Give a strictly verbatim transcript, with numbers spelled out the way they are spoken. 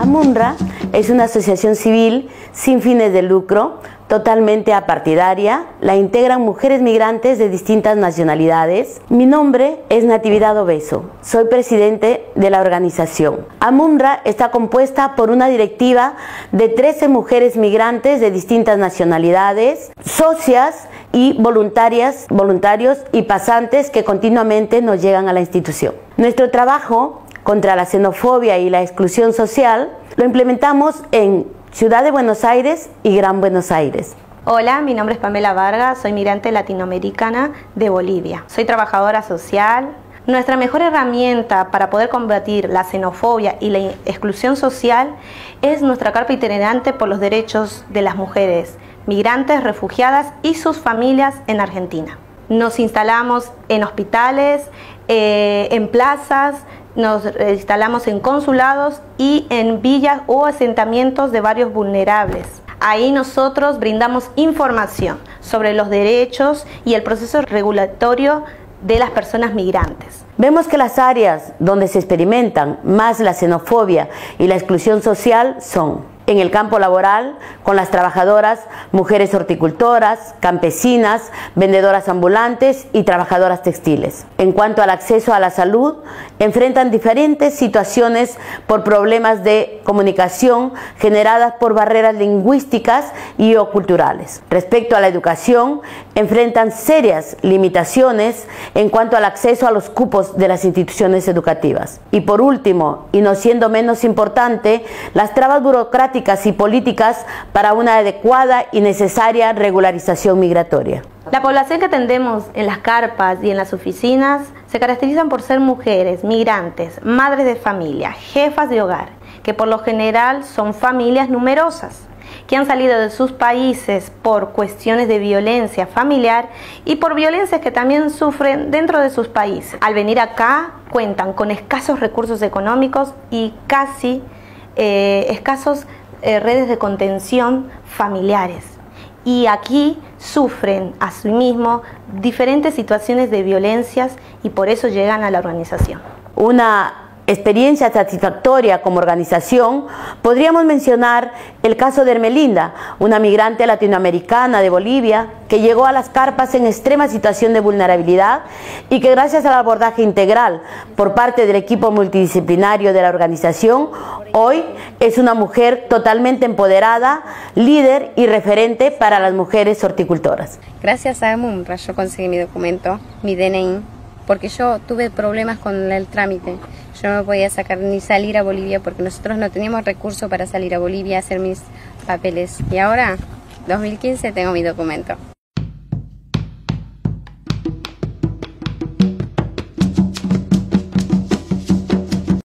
AMUNRA es una asociación civil sin fines de lucro, totalmente apartidaria. La integran mujeres migrantes de distintas nacionalidades. Mi nombre es Natividad Obeso. Soy presidente de la organización. AMUNRA está compuesta por una directiva de trece mujeres migrantes de distintas nacionalidades, socias y voluntarias, voluntarios y pasantes que continuamente nos llegan a la institución. Nuestro trabajo contra la xenofobia y la exclusión social lo implementamos en Ciudad de Buenos Aires y Gran Buenos Aires. Hola, mi nombre es Pamela Vargas, soy migrante latinoamericana de Bolivia. Soy trabajadora social. Nuestra mejor herramienta para poder combatir la xenofobia y la exclusión social es nuestra carpa itinerante por los derechos de las mujeres migrantes, refugiadas y sus familias en Argentina. Nos instalamos en hospitales, eh, en plazas, nos instalamos en consulados y en villas o asentamientos de barrios vulnerables. Ahí nosotros brindamos información sobre los derechos y el proceso regulatorio de las personas migrantes. Vemos que las áreas donde se experimentan más la xenofobia y la exclusión social son en el campo laboral, con las trabajadoras, mujeres horticultoras, campesinas, vendedoras ambulantes y trabajadoras textiles. En cuanto al acceso a la salud, enfrentan diferentes situaciones por problemas de comunicación generadas por barreras lingüísticas y o culturales. Respecto a la educación, enfrentan serias limitaciones en cuanto al acceso a los cupos de las instituciones educativas. Y por último, y no siendo menos importante, las trabas burocráticas y políticas para una adecuada y necesaria regularización migratoria. La población que atendemos en las carpas y en las oficinas se caracterizan por ser mujeres, migrantes, madres de familia, jefas de hogar, que por lo general son familias numerosas, que han salido de sus países por cuestiones de violencia familiar y por violencias que también sufren dentro de sus países. Al venir acá cuentan con escasos recursos económicos y casi eh, escasos eh, redes de contención familiares. Y aquí sufren asimismo diferentes situaciones de violencias y por eso llegan a la organización. Una experiencia satisfactoria como organización, podríamos mencionar el caso de Hermelinda, una migrante latinoamericana de Bolivia que llegó a las carpas en extrema situación de vulnerabilidad y que gracias al abordaje integral por parte del equipo multidisciplinario de la organización, hoy es una mujer totalmente empoderada, líder y referente para las mujeres horticultoras. Gracias a AMUNRA yo conseguí mi documento, mi D N I, porque yo tuve problemas con el trámite. Yo no podía sacar ni salir a Bolivia porque nosotros no teníamos recursos para salir a Bolivia a hacer mis papeles. Y ahora, dos mil quince, tengo mi documento.